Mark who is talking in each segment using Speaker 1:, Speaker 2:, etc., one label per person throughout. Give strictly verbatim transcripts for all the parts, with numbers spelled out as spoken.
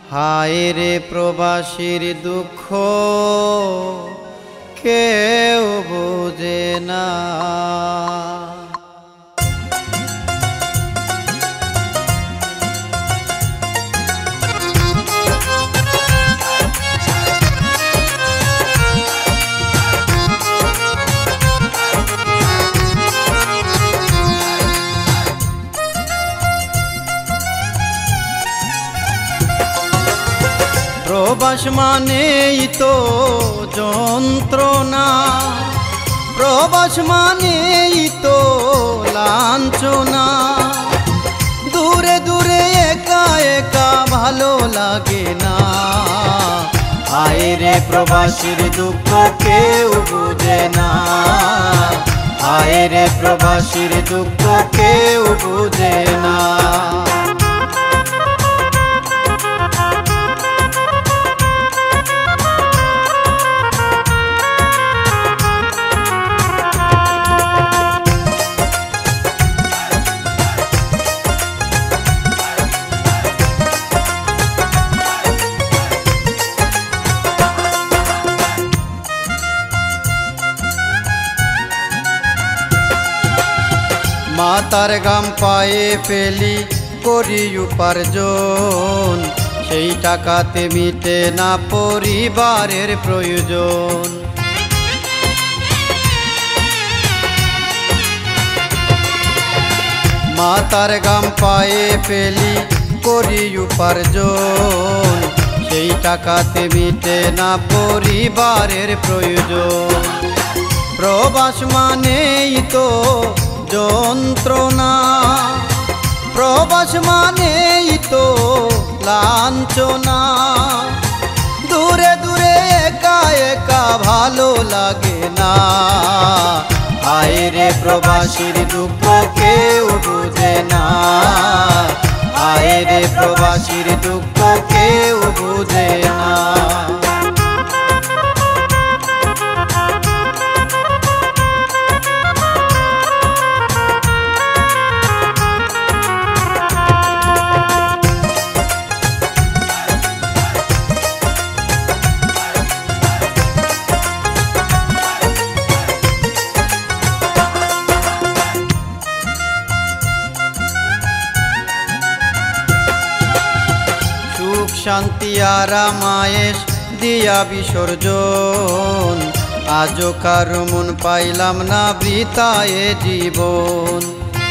Speaker 1: হায় রে প্রবাসীর দুঃখ কেউ বোঝে না। প্রবাস মানেই তো যন্ত্রণা, প্রবাস মানেই তো লাঞ্ছনা। দূরে দূরে একা একা ভালো লাগে না। হায় রে প্রবাসীর দুঃখ কেউ বুঝে না। হায় রে প্রবাসীর দুঃখ কেউ বুঝে না। মাতার গাম পায়ে ফেলি করি উপার্জন, সেই টাকাতে মিটে না পরিবারের প্রয়োজন। মাতার গাম পায়ে ফেলি করি উপার্জন, সেই টাকাতে মিটে না পরিবারের প্রয়োজন। প্রবাস মানেই তো যন্ত্রণা, প্রবাস মানেই তো লাঞ্ছনা। দূরে দূরে একা একা ভালো লাগে না। হায় রে প্রবাসীর দুঃখ কেউ বুঝে না। হায় রে প্রবাসীর দুঃখ কেউ বুঝে না। শান্তি আরামায়েশ দিয়া বিসর্জন, আজও কারো মন পাইলাম না বৃথায়ে জীবন।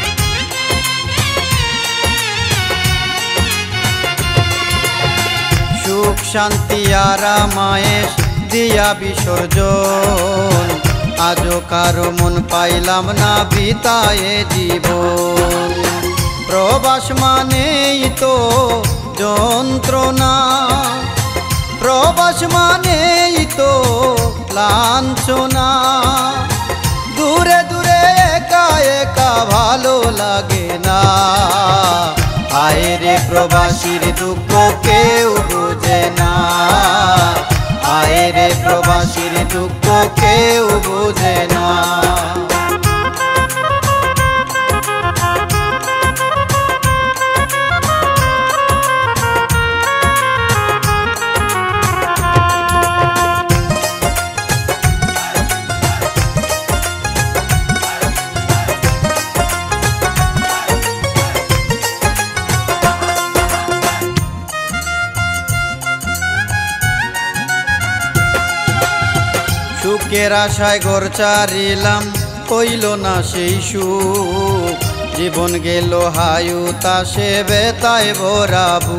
Speaker 1: সুখ শান্তি আরামায়েশ দিয়া বিসর্জন, আজও কারো মন পাইলাম না বৃথায়ে জীবন। প্রবাস মানেই তো যন্ত্রণা, প্রবাস মানেই তো লাঞ্ছনা। দূরে দূরে একা একা ভালো লাগে না। হায় রে প্রবাসীর দুঃখ কেউ বুঝে না। হায় রে প্রবাসীর দুঃখ কেউ বুঝে না। সুখের আশায় ঘর চারিলাম হইল না সেই সুখ, জীবন গেল হায়ুতাসে বেতায় ভরাবু।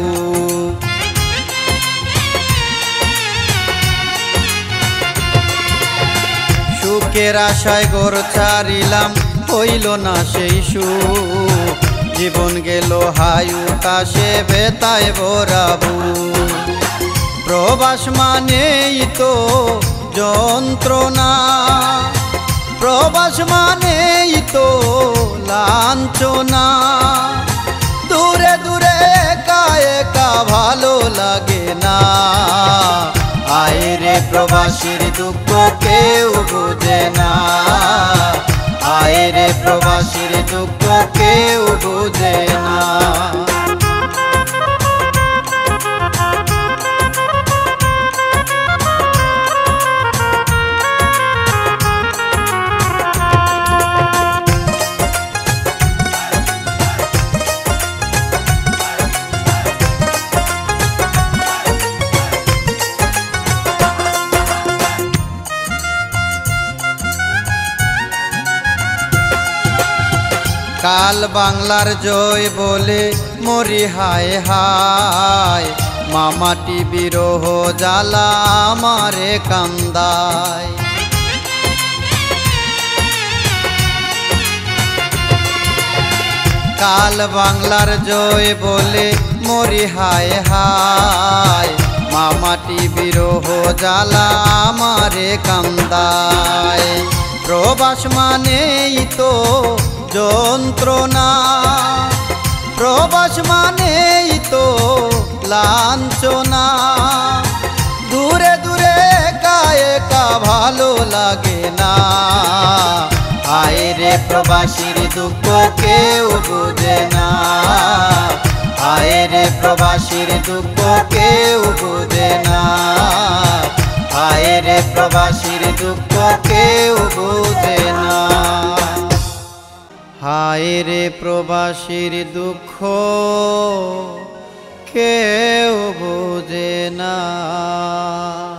Speaker 1: সুখের আশায় ঘর চারিলাম হইল না সেই সুখ, জীবন গেল হায়ুতাসে বেতায় ভরাবু। প্রবাস মানেই তো যন্ত্রণা, প্রবাস মানেই তো লাঞ্ছনা। দূরে দূরে একা একা ভালো লাগে না। হায় রে প্রবাসীর দুঃখ কেউ বুঝে না। হায় রে প্রবাসীর দুঃখ কেউ বুঝে না। কাল বাংলার জয় বলে মরি হায় হায়, মামাটি বিরহ জ্বালা আমারে কান্দায়। কাল বাংলার জয় বলে মরি হায় হায়, মামাটি বিরহ জ্বালা আমারে কান্দায়। প্রবাস মানেই তো যন্ত্রণা, প্রবাস মানেই তো লাঞ্ছনা। দূরে দূরে একা একা ভালো লাগে না, হায় রে প্রবাসীর দুঃখ কেউ বুঝে না, হায় রে প্রবাসীর দুঃখ কেউ বুঝে না, হায় রে প্রবাসীর দুঃখ কেউ বুঝে না, হায় রে প্রবাসীর দুঃখ কেউ বুঝে না।